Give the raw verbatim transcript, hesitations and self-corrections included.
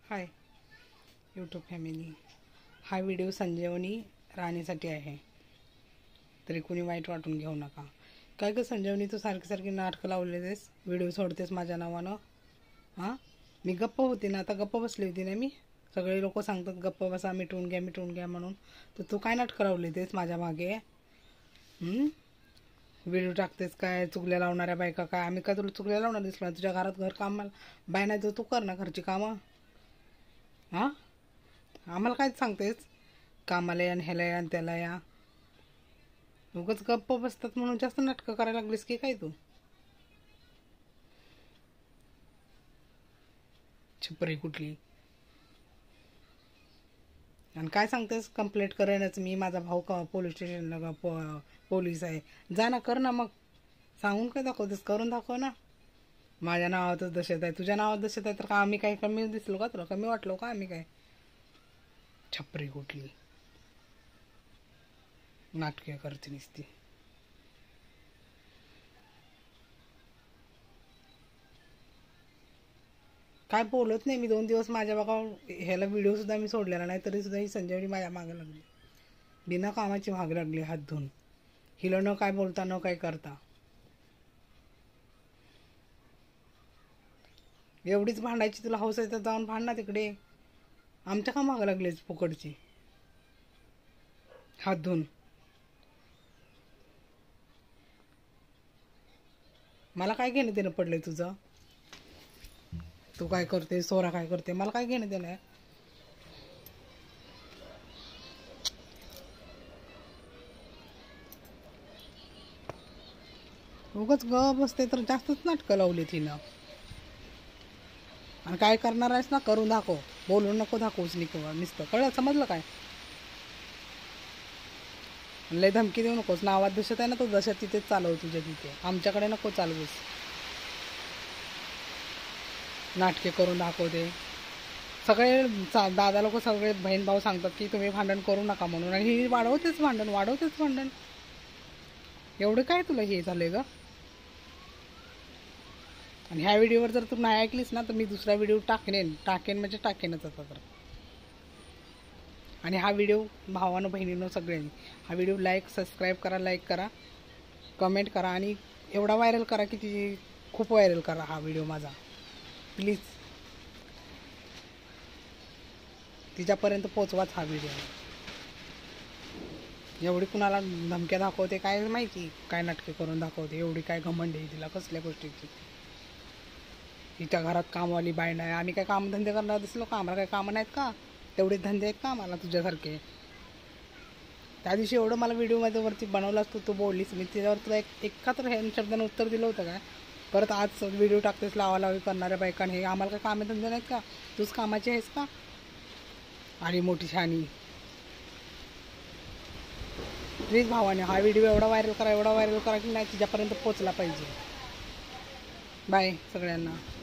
हाय YouTube family, हा video Sanjivani राणीसाठी आहे, तरी कुणी वाईट वाटून घेऊ नका. काय ग संजीवनी, तू सारखी सारखी नाटकं लावलेस, व्हिडिओ सोडतेस माझ्या नावानं. हां, मी गप्प होते ना, आता गप्प बसली होती ना. मी सगळे लोक सांगतात गप्प बसा, मिटवून घ्या मिटवून घ्या म्हणून, तर तू काय नाटकं लावले तेच माझ्या मागे. व्हिडिओ टाकतेस काय, चुगल्या लावणाऱ्या बायका काय. आम्ही काय तुला चुगल्या लावणार दिसलो? तुझ्या घरात घर काम बाय नाही तर तू कर ना घरची कामं. हां, आम्हाला काय सांगतेस कामाला या आणि ह्याला या आणि त्याला या. उगाच गप्प बसतात म्हणून जास्त नाटकं करायला लागलीस की काय तू? छपरी कुठली. आणि काय सांगतेस कंप्लेंट करेनच मी, माझा भाऊ का पोलीस स्टेशनला पो पोलीस आहे. जा ना, कर ना. मग सांगून काय दाखवतेस, करून दाखव ना. माझ्या नावातच दशेत आहे, तुझ्या नावात दशेत आहे तर का आम्ही काय कमी दिसलो का तुला? कमी वाटलो का आम्ही काय? छपरी कुठली, नाटके करते नुसती. काय बोलत नाही मी दोन दिवस. माझ्या बघा ह्याला व्हिडिओ सुद्धा मी सोडलेला नाही, तरी सुद्धा ही संजीवनी माझ्या मागे लागली, बिना कामाची मागे लागली हात धुवून. हिला न काय बोलता न काय करता. एवढीच भांडायची तुला हौस आहे तर जाऊन भांड ना तिकडे. आमच्या का मागे लागलीच फुकटची हात धुवून? मला काय घेणं देणं पडलंय तुझं? तू काय करते, सोरा काय करते, मला काय घेणं देणं आहे? उगाच ग बसते तर जास्तच नाटकं लावली तिनं. आणि काय करणार आहेस ना, करून दाखव. बोलून नको दाखवूच निको नुसतं, कळलं? समजलं काय? लय धमकी देऊ नकोस. नावात दशत आहे ना, तो दशत तिथेच चालव तुझ्या तिथे, आमच्याकडे नको चालवूस. नाटके करून दाखवते सगळे. दादा लोक सगळे बहीण भाऊ सांगतात की तुम्ही भांडण करू नका म्हणून, आणि ही वाढवतेच भांडण वाढवतेच भांडण. एवढं काय तुला हे झालंय ग? आणि ह्या व्हिडिओवर जर तू नाही ऐकलीस ना तर मी दुसरा व्हिडिओ टाकेन टाकेन म्हणजे टाकेनच आता तर. आणि हा व्हिडिओ भावानं बहिणीनं सगळ्यांनी हा व्हिडिओ लाईक सबस्क्राईब करा, लाईक करा, कमेंट करा, आणि एवढा व्हायरल करा की ती खूप व्हायरल करा हा व्हिडिओ माझा प्लीज. तिच्यापर्यंत पोचवाच हा व्हिडिओ. एवढी कुणाला धमक्या दाखवते काय माहिती, काय नाटके करून दाखवते, एवढी काय घमंड आहे तिला कसल्या गोष्टीची. तिच्या घरात कामवाली बाई नाही, आम्ही काय कामधंदे करणार दिसलो का? आम्हाला काय कामं नाहीत का? तेवढेच धंदे आहेत का आम्हाला तुझ्यासारखे? त्या दिवशी एवढं मला व्हिडिओमध्ये वरती बनवलं असतं, तू बोललीस, मी त्याच्यावर तुला एक एका तर ह्या शब्दानं उत्तर दिलं होतं काय? परत आज व्हिडिओ टाकतेस लावालावी करणाऱ्या बायकांनी. हे आम्हाला काय कामधंदे नाहीत का? तूच कामाची आहेस का? आणि मोठी शहाणी. प्लीज भावाने हा व्हिडिओ एवढा व्हायरल करा, एवढा व्हायरल करा की नाही तिच्यापर्यंत पोचला पाहिजे. बाय सगळ्यांना.